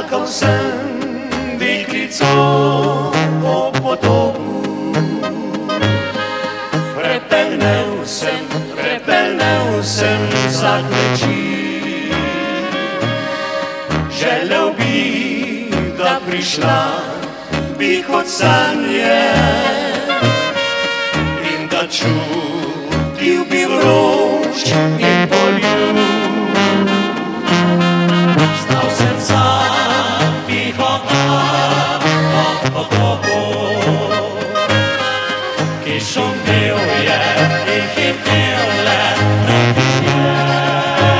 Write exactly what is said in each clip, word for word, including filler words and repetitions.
Čakal sem deklico ob potoku, prepeljal sem, prepeljal sem za kleči. Želel bi, da prišla bi kot sanje in da čutil bi vroč in poljub. Stal sem sam tiho tam ob potoku, ki šumel je in hitel le proti njej.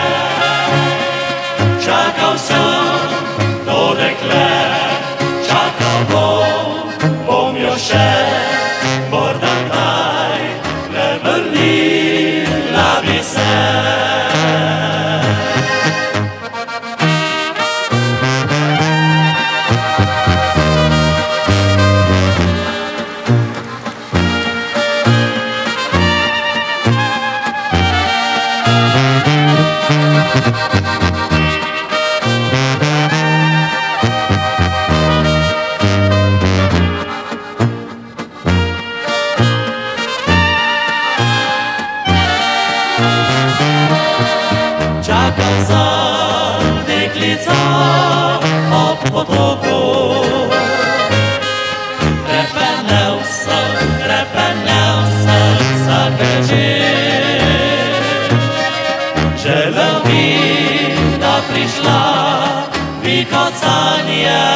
Čakal sem to dekle, čakal bom, bom jo še, morda naj le vrnila bi se. Čakal sem deklico ob potoku, prepeljal sem, prepeljal sem za kleči. Želel bi, da prišla bi kot sanje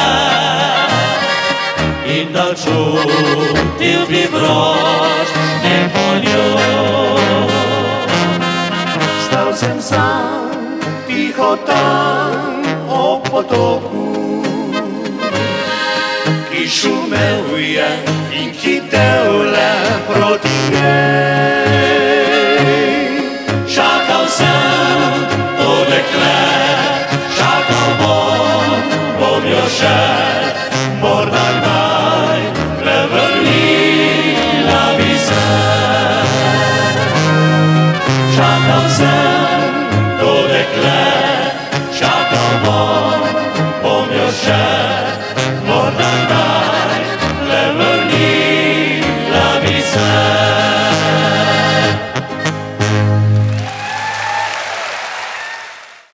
in da čutil bi vroč nepoljub. Stal sem sam tiho tam ob potoku, ki šume